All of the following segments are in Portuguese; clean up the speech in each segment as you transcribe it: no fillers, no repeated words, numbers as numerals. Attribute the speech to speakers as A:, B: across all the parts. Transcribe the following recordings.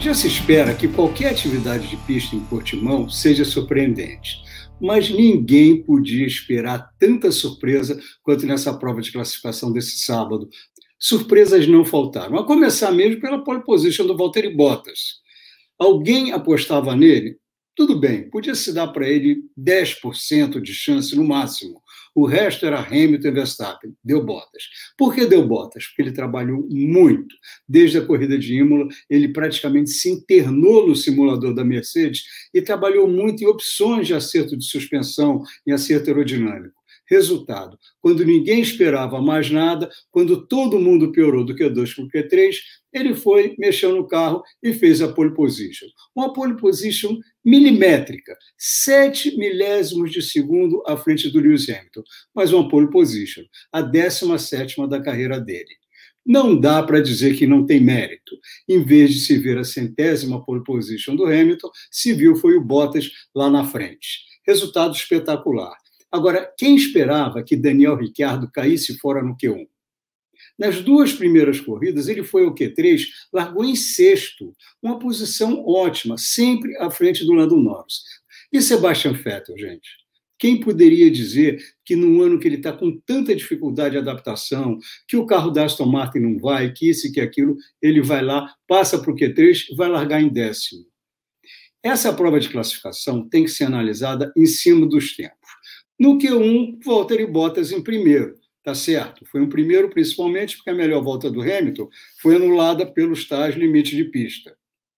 A: Já se espera que qualquer atividade de pista em Portimão seja surpreendente, mas ninguém podia esperar tanta surpresa quanto nessa prova de classificação desse sábado. Surpresas não faltaram, a começar mesmo pela pole position do Valtteri Bottas. Alguém apostava nele? Tudo bem, podia se dar para ele 10% de chance no máximo. O resto era Hamilton e Verstappen. Deu Bottas. Por que deu Bottas? Porque ele trabalhou muito. Desde a corrida de Imola, ele praticamente se internou no simulador da Mercedes e trabalhou muito em opções de acerto de suspensão e acerto aerodinâmico. Resultado, quando ninguém esperava mais nada, quando todo mundo piorou do Q2 para o Q3, ele foi, mexeu no carro e fez a pole position. Uma pole position milimétrica, 7 milésimos de segundo à frente do Lewis Hamilton, mas uma pole position, a 17ª da carreira dele. Não dá para dizer que não tem mérito. Em vez de se ver a 100ª pole position do Hamilton, se viu foi o Bottas lá na frente. Resultado espetacular. Agora, quem esperava que Daniel Ricciardo caísse fora no Q1? Nas duas primeiras corridas, ele foi ao Q3, largou em sexto, uma posição ótima, sempre à frente do Lando Norris. E Sebastian Vettel, gente? Quem poderia dizer que num ano que ele está com tanta dificuldade de adaptação, que o carro da Aston Martin não vai, que isso e que aquilo, ele vai lá, passa para o Q3 e vai largar em 10º? Essa prova de classificação tem que ser analisada em cima dos tempos. No Q1, Valtteri Bottas em primeiro, tá certo? Foi um primeiro principalmente porque a melhor volta do Hamilton foi anulada pelos tais limites de pista.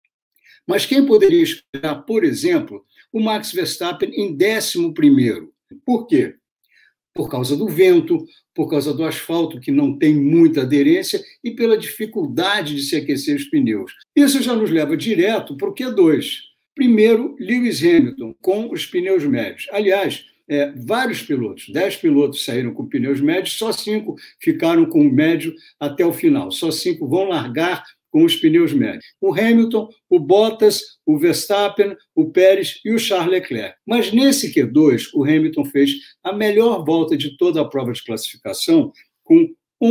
A: Mas quem poderia esperar, por exemplo, o Max Verstappen em 11º? Por quê? Por causa do vento, por causa do asfalto, que não tem muita aderência, e pela dificuldade de se aquecer os pneus. Isso já nos leva direto para o Q2. Primeiro, Lewis Hamilton, com os pneus médios. Aliás, vários pilotos, 10 pilotos saíram com pneus médios, só 5 ficaram com o médio até o final. Só 5 vão largar com os pneus médios. O Hamilton, o Bottas, o Verstappen, o Pérez e o Charles Leclerc. Mas nesse Q2, o Hamilton fez a melhor volta de toda a prova de classificação com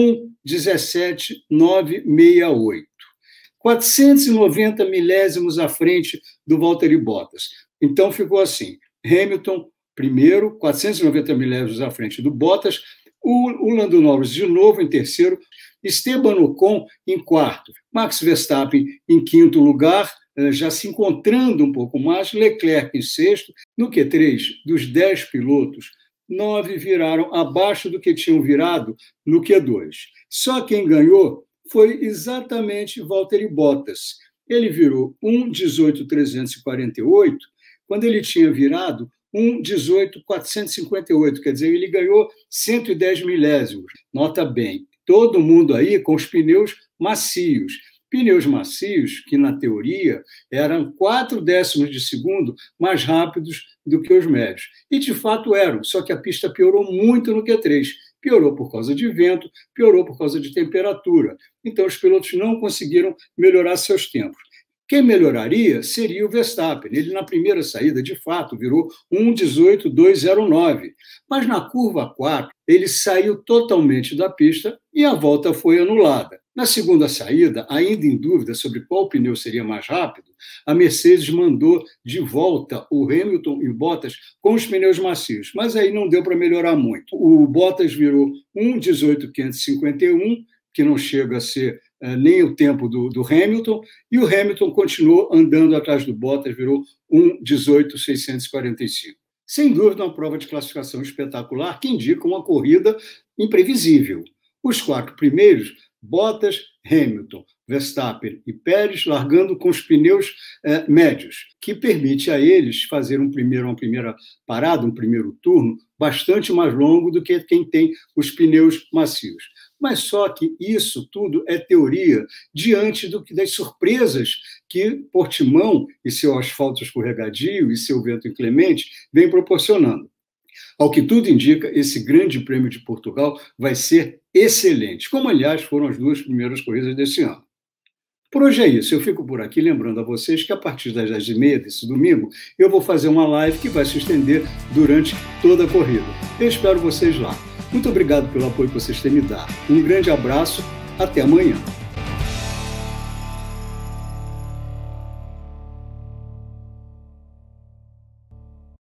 A: 1:17.968. 490 milésimos à frente do Valtteri Bottas. Então ficou assim, Hamilton primeiro, 490 milésimos à frente do Bottas, o Lando Norris de novo em terceiro, Esteban Ocon em quarto, Max Verstappen em quinto lugar, já se encontrando um pouco mais, Leclerc em sexto. No Q3, dos 10 pilotos, 9 viraram abaixo do que tinham virado no Q2. Só quem ganhou foi exatamente Valtteri Bottas. Ele virou 1:18.348, quando ele tinha virado 1:18.458, quer dizer, ele ganhou 110 milésimos. Nota bem, todo mundo aí com os pneus macios. Pneus macios que, na teoria, eram 4 décimos de segundo mais rápidos do que os médios. E, de fato, eram, só que a pista piorou muito no Q3. Piorou por causa de vento, piorou por causa de temperatura. Então, os pilotos não conseguiram melhorar seus tempos. Quem melhoraria seria o Verstappen. Ele, na primeira saída, de fato, virou 1:18.209. Mas na curva 4, ele saiu totalmente da pista e a volta foi anulada. Na segunda saída, ainda em dúvida sobre qual pneu seria mais rápido, a Mercedes mandou de volta o Hamilton e o Bottas com os pneus macios, mas aí não deu para melhorar muito. O Bottas virou 1:18.551, que não chega a ser nem o tempo do Hamilton, e o Hamilton continuou andando atrás do Bottas, virou 1:18.645. Sem dúvida, uma prova de classificação espetacular que indica uma corrida imprevisível. Os 4 primeiros, Bottas, Hamilton, Verstappen e Pérez, largando com os pneus médios, que permite a eles fazer uma primeira parada, um primeiro turno, bastante mais longo do que quem tem os pneus macios. Mas só que isso tudo é teoria diante das surpresas que Portimão e seu asfalto escorregadio e seu vento inclemente vem proporcionando. Ao que tudo indica, esse Grande Prêmio de Portugal vai ser excelente, como, aliás, foram as 2 primeiras corridas desse ano. Por hoje é isso. Eu fico por aqui lembrando a vocês que a partir das 10h30 desse domingo eu vou fazer uma live que vai se estender durante toda a corrida. Eu espero vocês lá. Muito obrigado pelo apoio que vocês têm me dado. Um grande abraço. Até amanhã.